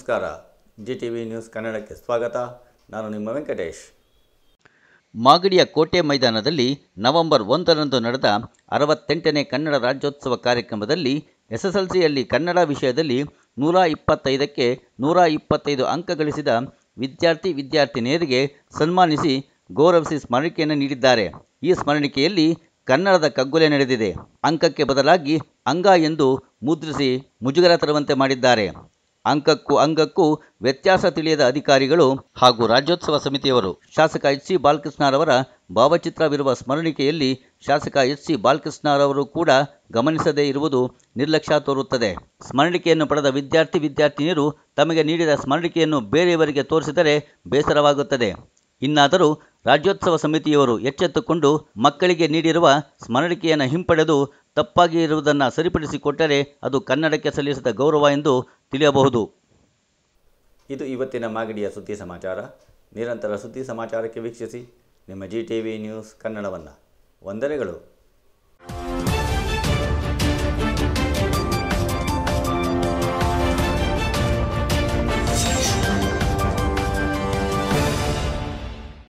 ನಮಸ್ಕಾರ. GTV news ಕನ್ನಡಕ್ಕೆ ಸ್ವಾಗತ. ನಾನು ನಿಮ್ಮ ವೆಂಕಟೇಶ್. ಮಾಗಡಿಯ ಕೋಟೆ ಮೈದಾನದಲ್ಲಿ ನವೆಂಬರ್ 1ರಂದು ನಡೆದ 68ನೇ ಕನ್ನಡ ರಾಜ್ಯೋತ್ಸವ ಕಾರ್ಯಕ್ರಮದಲ್ಲಿ SSLCಯಲ್ಲಿ ಕನ್ನಡ ವಿಷಯದಲ್ಲಿ 125ಕ್ಕೆ 125 ಅಂಕ ಗಳಿಸಿದ ವಿದ್ಯಾರ್ಥಿನಿಯರಿಗೆ ಸನ್ಮಾನಿಸಿ ಗೌರವಿಸಿ ಸ್ಮರಣಿಕೆಯನ್ನು ನೀಡಿದ್ದಾರೆ. ಈ ಸ್ಮರಣಿಕೆಯಲ್ಲಿ ಕನ್ನಡದ ಕಗ್ಗೊಲೆ ನಡೆದಿದೆ. ಅಂಕಕ್ಕೆ ಬದಲಾಗಿ ಅಂಗ ಎಂದು ಮುದ್ರಿಸಿ ಮುಜುಗರ ತರುವಂತೆ ಮಾಡಿದ್ದಾರೆ. ಅಂಕಕ್ಕೂ ವ್ಯತ್ಯಾಸ ತಿಳಿಯದ ಅಧಿಕಾರಿಗಳು ಹಾಗೂ ರಾಜ್ಯೋತ್ಸವ ಸಮಿತಿಯವರು. ಶಾಸಕ HC ಬಾಲಕೃಷ್ಣರವರ ಭಾವಚಿತ್ರವಿರುವ ಸ್ಮರಣಿಕೆಯಲ್ಲಿ ಶಾಸಕ HC ಬಾಲಕೃಷ್ಣರವರು ಕೂಡ ಗಮನಿಸದೇ ಇರುವುದು ನಿರ್ಲಕ್ಷ್ಯ ತೋರುತ್ತದೆ. ಸ್ಮರಣಿಕೆಯನ್ನು ಪಡೆದ ವಿದ್ಯಾರ್ಥಿನಿಯರು ತಮಗೆ ನೀಡಿದ ಸ್ಮರಣಿಕೆಯನ್ನು ಬೇರೆಯವರಿಗೆ ತೋರಿಸಿದರೆ ಬೇಸರವಾಗುತ್ತದೆ. ಇನ್ನಾದರೂ ರಾಜ್ಯೋತ್ಸವ ಸಮಿತಿಯವರು ಎಚ್ಚೆತ್ತುಕೊಂಡು ಮಕ್ಕಳಿಗೆ ನೀಡಿರುವ ಸ್ಮರಣಿಕೆಯನ್ನು ಹಿಂಪಡೆದು ತಪ್ಪಾಗಿ ಇರುವುದನ್ನು ಸರಿಪಡಿಸಿಕೊಟ್ಟರೆ ಅದು ಕನ್ನಡಕ್ಕೆ ಸಲ್ಲಿಸಿದ ಗೌರವ ಎಂದು ತಿಳಿಯಬಹುದು. ಇದು ಇವತ್ತಿನ ಮಾಗಡಿಯ ಸುದ್ದಿ ಸಮಾಚಾರ. ನಿರಂತರ ಸುದ್ದಿ ಸಮಾಚಾರಕ್ಕೆ ವೀಕ್ಷಿಸಿ ನಿಮ್ಮ GTV ನ್ಯೂಸ್ ಕನ್ನಡವನ್ನು. ವಂದನೆಗಳು.